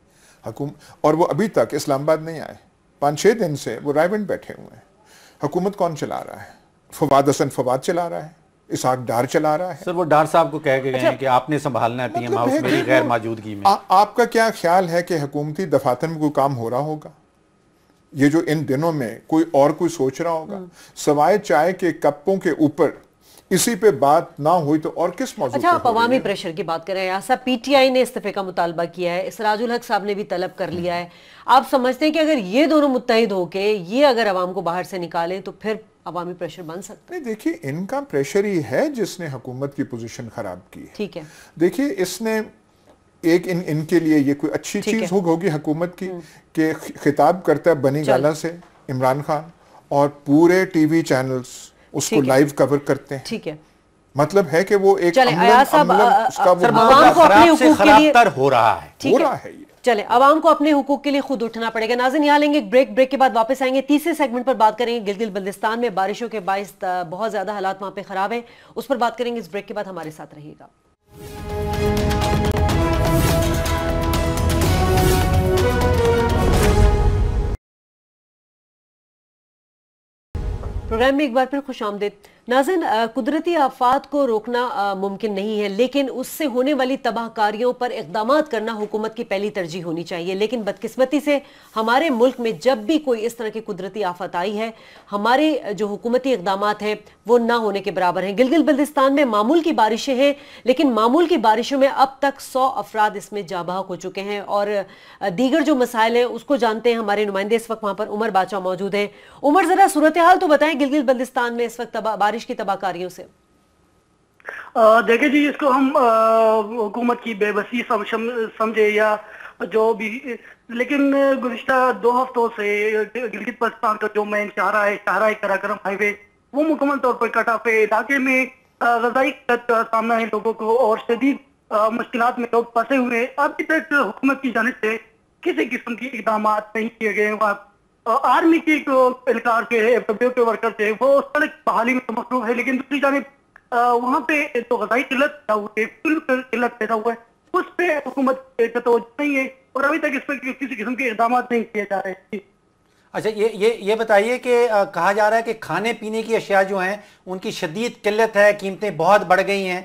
حکومت، اور وہ ابھی تک اسلام آباد نہیں آئے، پانچ چھ دن سے وہ رائیونڈ بیٹھے ہوئے ہیں. حکومت کون چلا رہا ہے؟ فواد حسن فواد چلا رہا ہے، اسحاق ڈار چلا رہا ہے. سر وہ ڈار صاحب کو کہہ کے گئے ہیں کہ آپ نے سنبھالنا ہے پی ایم ہاؤس میری غیر موجودگی میں. آپ کا کیا خیال ہے کہ حکومتی دفاتر میں کوئی کام ہو رہا ہوگا یہ جو ان دنوں میں کوئی اور کوئی سوچ رہا ہوگا؟ سوائے چائے کے کپوں کے اوپر اسی پہ بات نہ ہوئی تو اور کس موضوع؟ اچھا آپ عوامی پریشر کی بات کر رہے ہیں. صاحب پی ٹی آئی نے استعفے کا مطالبہ کیا ہے، اسراج الحق صاحب نے بھی طلب کر لیا ہے. آپ سمجھتے ہیں کہ اگر یہ دونوں متحد ہو کے یہ اگر عوام کو باہر سے نکالیں تو پھر عوامی پریشر بن سکتا ہے؟ نہیں دیکھیے، ان کا پریشر ہی ہے جس نے حکومت کی پوزیشن خراب کی. ٹھیک ہے، دیکھیے اس نے ایک ان ان کے لیے یہ کوئی اچھی چیز ہوگی حکومت کی کہ خطاب کرتا ہے بنی گالا سے عمران خان، اور پورے ٹی وی چینلز اس کو لائیو کور کرتے ہیں. ٹھیک ہے، مطلب ہے کہ وہ ایک عوام کو اپنے حقوق کے لیے ہو رہا ہے ہو رہا ہے. چلے عوام کو اپنے حقوق کے لیے خود اٹھنا پڑے گا. ناظرین یہاں لیں گے بریک، بریک کے بعد واپس آئیں گے. تیسرے سیگمنٹ پر بات کریں گے گلگت بلتستان میں بارشوں کے باعث بہت زیادہ حالات وہاں پہ خراب ہیں، اس پر بات کریں گے. اس بریک کے بعد ہمارے ساتھ رہیے گا. پروگرام میں ایک بار پھر خوش آمدید. ناظرین قدرتی آفات کو روکنا ممکن نہیں ہے، لیکن اس سے ہونے والی تباہ کاریوں پر اقدامات کرنا حکومت کی پہلی ترجیح ہونی چاہیے. لیکن بدقسمتی سے ہمارے ملک میں جب بھی کوئی اس طرح کی قدرتی آفت آئی ہے، ہمارے جو حکومتی اقدامات ہیں وہ نہ ہونے کے برابر ہیں. گلگت بلتستان میں معمول کی بارشیں ہیں، لیکن معمول کی بارشوں میں اب تک سو افراد اس میں جاں بحق ہو چکے ہیں، اور دیگر جو مسائل ہیں اس کو جانتے ہیں ہمارے نمائندے اس وقت وہاں پر عمر باچا موجود ہیں. عمر ذرا صورتحال تو بتائیں گلگت بلتستان میں اس وقت بارش کی تباہ کاریوں سے. دیکھیں جی، اس کو ہم حکومت کی بے بسی سمجھے یا جو بھی، لیکن گزشتہ دو ہفتوں سے گلگت بلتستان کا جو مین شاہراہ ہے، شاہراہ قراقرم ہائی وے، وہ مکمل طور پر کٹ آف ہے. علاقے میں غذائی قلت کا سامنا ہے لوگوں کو اور شدید مشکلات میں لوگ پھنسے ہوئے ہیں. ابھی تک حکومت کی جانب سے کسی قسم کی اقدامات نہیں کیے گئے ہیں. آرمی کے اہلکار کے پبلک کے ورکر تھے وہ سڑک بحالی میں مصروف ہے، لیکن دوسری جانب وہاں پہ جو غذائی قلت پیدا ہوئی ہے، فل قلت پیدا ہوا ہے، اس پہ حکومت کا توجہ نہیں ہے اور ابھی تک اس پہ کسی قسم کے اقدامات نہیں کیے جا رہے. اچھا یہ یہ یہ بتائیے کہ کہا جا رہا ہے کہ کھانے پینے کی اشیاء جو ہیں ان کی شدید قلت ہے، قیمتیں بہت بڑھ گئی ہیں.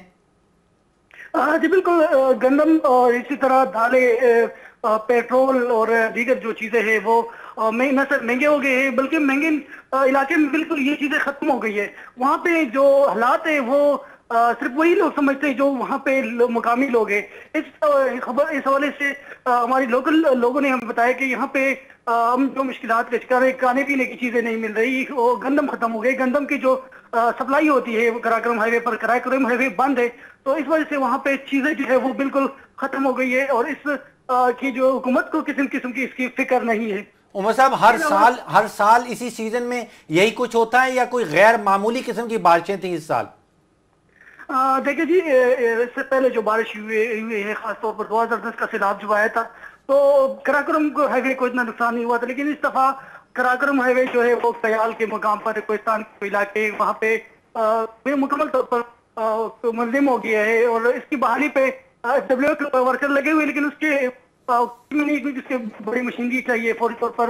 جی بالکل، گندم اور اسی طرح دالیں، پیٹرول اور دیگر جو چیزیں ہیں وہ نہ صرف مہنگے ہو گئے ہیں بلکہ مہنگے علاقے میں بالکل یہ چیزیں ختم ہو گئی ہے. وہاں پہ جو حالات ہیں وہ صرف وہی لوگ سمجھتے ہیں جو وہاں پہ مقامی لوگ ہیں. اس خبر اس حوالے سے ہماری لوکل لوگوں نے ہمیں بتایا کہ یہاں پہ ہم جو مشکلات کا شکار ہے، کھانے پینے کی چیزیں نہیں مل رہی، وہ گندم ختم ہو گئی. گندم کی جو سپلائی ہوتی ہے وہ قراقرم ہائی وے پر، قراقرم ہائی وے بند ہے، تو اس وجہ سے وہاں پہ چیزیں جو ہے وہ بالکل ختم ہو گئی ہے اور اس کی جو حکومت کو قسم قسم کی اس کی فکر نہیں ہے. عمر صاحب ہر سال ہر سال اسی سیزن میں یہی کچھ ہوتا ہے یا کوئی غیر معمولی قسم کی بارشیں تھیں اس سال؟ دیکھیں جی، اس سے پہلے جو بارش ہوئی ہے، خاص طور پر دو ہزار دس کا سیلاب جو آیا تھا تو قراقرم ہائی وے کو اتنا نقصان نہیں ہوا تھا، لیکن اس دفعہ قراقرم ہائی وے جو ہے وہ سیال کے مقام پر، کوہستان کے علاقے وہاں پہ مکمل طور پر منظم ہو گیا ہے اور اس کی بحالی پہ ڈبلیو ورکر لگے ہوئے، لیکن اس کے جس کے بڑی مشینری چاہیے فوری طور پر.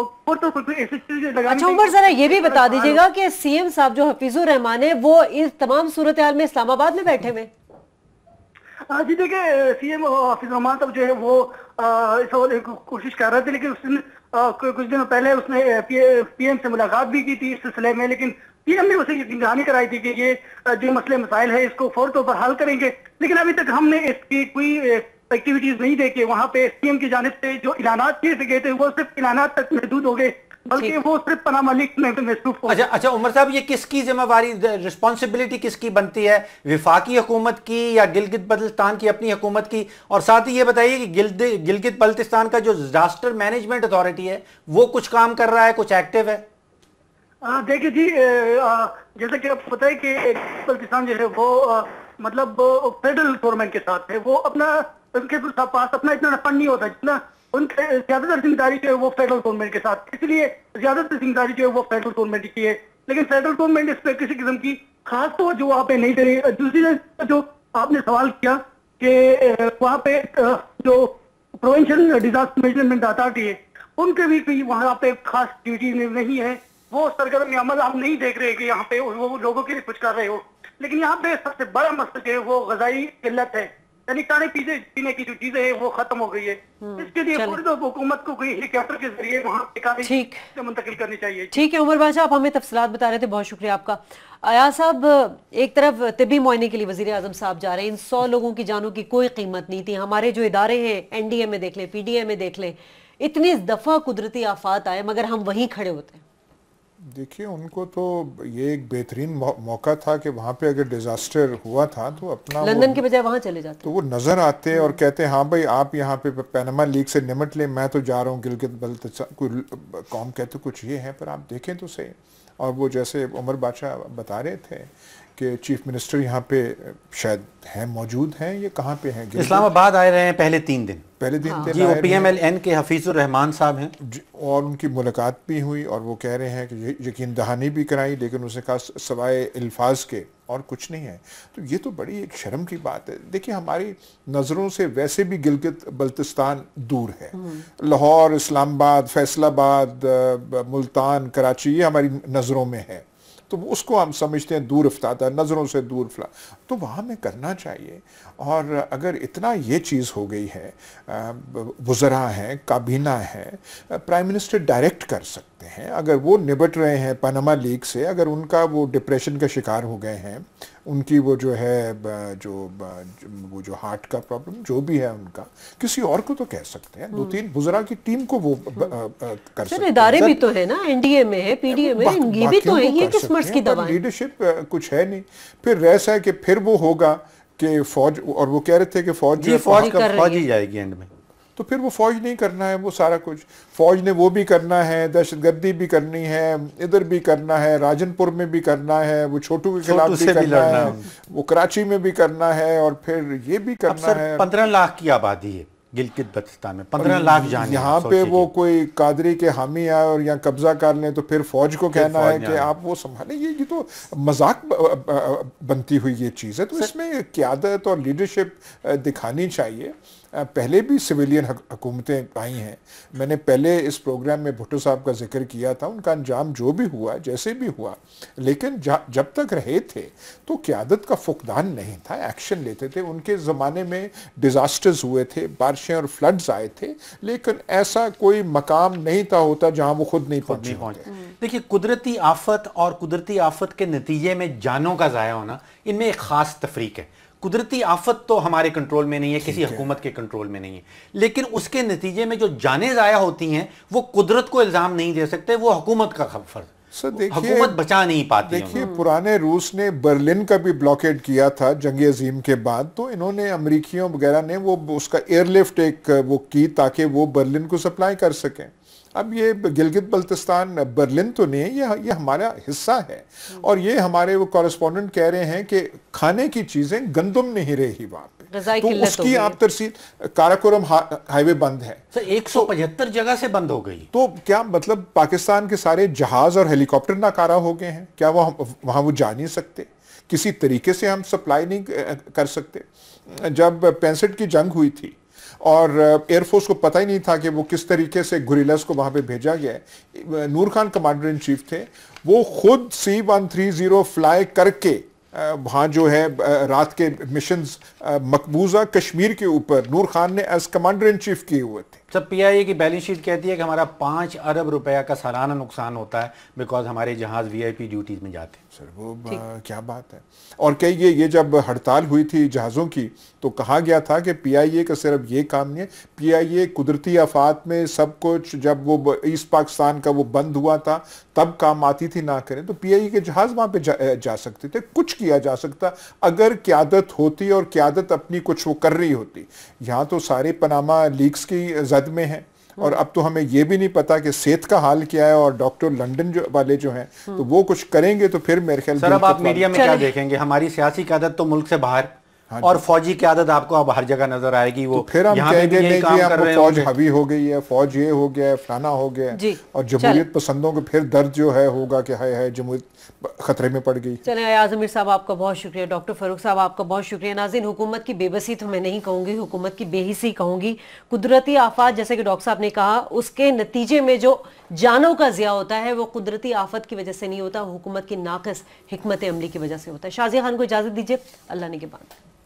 اچھا عمر ذرا یہ بھی بتا دیجیے گا کہ سی ایم صاحب جو حفیظ الرحمان ہے وہ اس تمام صورتحال میں اسلام آباد میں بیٹھے ہوئے؟ جی دیکھیں، سی ایم حفیظ الرحمان صاحب جو ہے وہ اس حوالے کوشش کر رہے تھے، لیکن اس نے کچھ دن پہلے اس نے پی ایم سے ملاقات بھی کی تھی اس سلسلے میں، لیکن پی ایم نے اسے یقین دہانی کرائی تھی کہ یہ جو مسئلے مسائل ہے اس کو فوری طور پر حل کریں گے. لیکن ابھی تک ہم نے اس کی کوئی ایکٹیویٹیز نہیں دیکھے. وہاں پہ سی ایم کی جانب سے جو اعلانات کیے گئے تھے وہ صرف اعلانات تک محدود ہو گئے، بلکہ وہ صرف پناہ ملک میں مصروف ہو. اچھا اچھا عمر صاحب، یہ کس کی ذمہ داری، رسپانسبلٹی کس کی بنتی ہے، وفاقی حکومت کی یا گلگت بلتستان کی اپنی حکومت کی؟ اور ساتھ ہی یہ بتائیے کہ گلگت بلتستان کا جو ڈیزاسٹر مینجمنٹ اتھارٹی ہے وہ کچھ کام کر رہا ہے، کچھ ایکٹیو ہے؟ دیکھیں جی، جیسا کہ آپ کو پتہ ہے کہ بلتستان جو ہے وہ مطلب فیڈرل گورنمنٹ کے ساتھ ہے، وہ اپنا ان کے پاس اپنا اتنا فنڈ نہیں ہوتا جتنا ان کے زیادہ تر ذمہ داری جو ہے وہ فیڈرل گورنمنٹ کے ساتھ، اس لیے زیادہ تر ذمہ داری جو ہے وہ فیڈرل گورنمنٹ کی ہے. لیکن فیڈرل گورنمنٹ اس پہ کسی قسم کی خاص توجہ وہاں پہ نہیں دے رہی. دوسری جو آپ نے سوال کیا کہ وہاں پہ جو प्रोविंशियल डिजास्टर मैनेजमेंट अथॉरिटी है, उनके भी कोई वहाँ पे खास ड्यूटी नहीं है, वो सरगर्म अमल हम नहीं देख रहे कि यहाँ पे वो लोगों के लिए कुछ कर रहे हो। लेकिन यहाँ पे सबसे बड़ा मसला जो है वो गजाई किल्लत है, यानी खाने पीने पीने की जो चीजें हैं वो खत्म हो गई है। इसके लिए पूरी तो हुकूमत को कोई हेलीकॉप्टर के जरिए वहाँ पे ठीक मुंतकिल करनी चाहिए। ठीक है उमर बादशाह, आप हमें तफसीलात बता रहे थे, बहुत शुक्रिया आपका। अयाज साहब, एक तरफ तिब्बी मुआयने के लिए वजीर आजम साहब जा रहे हैं, इन सौ लोगों की जानों की कोई कीमत नहीं थी। हमारे जो इदारे हैं, एन डी ए में देख लें, पी डी ए में देख लें, इतनी दफा कुदरती आफात आए मगर हम वहीं खड़े होते हैं। देखिए, उनको तो ये एक बेहतरीन मौका था कि वहाँ पे अगर डिजास्टर हुआ था तो अपना लंदन के बजाय वहाँ चले जाते, तो वो नजर आते और कहते हाँ भाई आप यहाँ पे पैनामा लीग से निमट ले, मैं तो जा रहा हूँ गिलगित बल्तिस्तान। कोई कौम कहते कुछ ये है, पर आप देखें तो सही। और वो जैसे उमर बादशाह बता रहे थे कि चीफ मिनिस्टर यहाँ पे शायद हैं, मौजूद हैं, ये कहाँ पे हैं? इस्लामाबाद आए रहे हैं पहले तीन दिन पहले दिन जी, वो पी एम एल एन के हफीजुर रहमान साहब हैं, और उनकी मुलाकात भी हुई और वो कह रहे हैं कि यकीन दहानी भी कराई, लेकिन उसने कहा सवाए अल्फाज के और कुछ नहीं है। तो ये तो बड़ी एक शर्म की बात है। देखिए, हमारी नज़रों से वैसे भी गिलगित बल्तिस्तान दूर है। लाहौर, इस्लामाबाद, फैसलाबाद, मुल्तान, कराची, ये हमारी नज़रों में है, तो उसको हम समझते हैं दूर अफ्तादा, नज़रों से दूर फला, तो वहाँ में करना चाहिए। और अगर इतना ये चीज़ हो गई है, वज़रा हैं, काबीना है, प्राइम मिनिस्टर डायरेक्ट कर सकते हैं। अगर वो निपट रहे हैं पनामा लीग से, अगर उनका वो डिप्रेशन का शिकार हो गए हैं, उनकी वो जो है जो वो जो हार्ट का प्रॉब्लम जो भी है उनका, किसी और को तो कह सकते हैं, दो तीन वज़रा की टीम को वो कर सकते हैं। इदारे भी तो है ना, एन डी ए में है, पी डी ए में, ये भी तो है, ये किस मर्ज की दवा है? लीडरशिप कुछ है नहीं। फिर रहसा है कि फिर वो होगा कि फौज, और वो कह रहे थे कि फौज जी फौज का फौज ही जाएगी एंड में, तो फिर वो फौज नहीं करना है, वो सारा कुछ फौज ने वो भी करना है, दहशतगर्दी भी करनी है, इधर भी करना है, राजनपुर में भी करना है, वो छोटू के खिलाफ भी करना है, वो कराची में भी करना है, और फिर ये भी करना है। पंद्रह लाख की आबादी है गिलगित बल्तिस्तान में, पंद्रह लाख जाने, यहाँ पे वो कोई कादरी के हामी आए और यहाँ कब्जा कर लें तो फिर फौज को कहना है कि आप वो संभालें। ये ये तो मजाक बनती हुई ये चीज़ है। तो इसमें क़यादत और लीडरशिप दिखानी चाहिए। पहले भी सिविलियन हुकूमतें आई हैं, मैंने पहले इस प्रोग्राम में भुट्टो साहब का जिक्र किया था, उनका अंजाम जो भी हुआ जैसे भी हुआ, लेकिन जब तक रहे थे तो क़यादत का फुकदान नहीं था, एक्शन लेते थे। उनके ज़माने में डिज़ास्टर्स हुए थे, बारिशें और फ्लड्स आए थे, लेकिन ऐसा कोई मकाम नहीं था होता जहाँ वो खुद नहीं पहुँचे। देखिए, कुदरती आफत और कुदरती आफत के नतीजे में जानों का ज़ाया होना, इनमें एक ख़ास तफरीक है। कुदरती आफत तो हमारे कंट्रोल में नहीं है, किसी हुकूमत के कंट्रोल में नहीं है, लेकिन उसके नतीजे में जो जानें ज़ाया होती हैं वो कुदरत को इल्ज़ाम नहीं दे सकते, वो हुकूमत का फर्ज, हुकूमत बचा नहीं पाती। देखिए, पुराने रूस ने बर्लिन का भी ब्लॉकेड किया था जंग अजीम के बाद, तो इन्होंने अमरीकियों वगैरह ने वो उसका एयरलिफ्ट एक वो की ताकि वो बर्लिन को सप्लाई कर सकें। अब ये गिलगित बल्तिस्तान बर्लिन तो नहीं है, ये ये हमारा हिस्सा है। और ये हमारे वो कॉरेस्पॉन्डेंट कह रहे हैं कि खाने की चीज़ें गंदम नहीं रही वहाँ पे, तो उसकी आप तरसील काराकोरम हाईवे बंद है, एक सौ पचहत्तर जगह से बंद हो गई। तो क्या मतलब पाकिस्तान के सारे जहाज और हेलीकॉप्टर नाकारा हो गए हैं? क्या वो वहाँ वो जा नहीं सकते? किसी तरीके से हम सप्लाई नहीं कर सकते? जब पैंसठ की जंग हुई थी और एयरफोर्स को पता ही नहीं था कि वो किस तरीके से गुरिल्लास को वहाँ पे भेजा गया है, Noor Khan commander in chief थे, वो खुद C one three zero fly करके वहाँ जो है रात के मिशंस मकबूजा कश्मीर के ऊपर नूर खान ने एज कमांडर इन चीफ किए हुए थे। सब पी आई ए की बैलेंस शीट कहती है कि हमारा पाँच अरब रुपया का सालाना नुकसान होता है बिकॉज हमारे जहाज वी आई पी ड्यूटीज में जाते हैं। सर वो आ, क्या बात है। और कई ये ये जब हड़ताल हुई थी जहाज़ों की तो कहा गया था कि पी आई ए का सिर्फ ये काम नहीं है, पी आई ए कुदरती आफात में सब कुछ, जब वो ईस्ट पाकिस्तान का वो बंद हुआ था तब काम आती थी, ना करें तो पी आई ए के जहाज़ वहाँ पे जा, जा सकते थे, कुछ किया जा सकता अगर क़यादत होती और क़यादत अपनी कुछ वो कर रही होती। यहाँ तो सारे पनामा लीक्स की जद में है और अब तो हमें ये भी नहीं पता कि सेहत का हाल क्या है, और डॉक्टर लंदन जो वाले जो हैं तो वो कुछ करेंगे तो फिर मेरे ख्याल। सर अब आप मीडिया में क्या देखेंगे, हमारी सियासी क़यादत तो मुल्क से बाहर, اور فوجی قیادت آپ کو اب ہر جگہ نظر آئے گی، وہ پھر ہم یہاں پہ کہیں بھی گے یہی نہیں کام جی کر ہم رہے فوج ہوں گے۔ حوی ہو گئی ہے، فوج یہ ہو گیا ہے، فلانا ہو گیا ہے، جی اور جمہوریت پسندوں کو پھر درد جو ہے ہوگا کہ ہائے ہائے جمہوریت خطرے میں پڑ گئی۔ چلیں ایاز امیر صاحب آپ کا بہت شکریہ، ڈاکٹر فاروق صاحب آپ کا بہت شکریہ۔ ناظرین، حکومت کی بے بسی تو میں نہیں کہوں گی، حکومت کی بے حسی کہوں گی۔ قدرتی آفات جیسے کہ ڈاکٹر صاحب نے کہا، اس کے نتیجے میں جو جانوں کا ضیاع ہوتا ہے وہ قدرتی آفت کی وجہ سے نہیں ہوتا، حکومت کی ناقص حکمت عملی کی وجہ سے ہوتا ہے۔ شازیہ خان کو اجازت دیجیے، اللہ نگہبان۔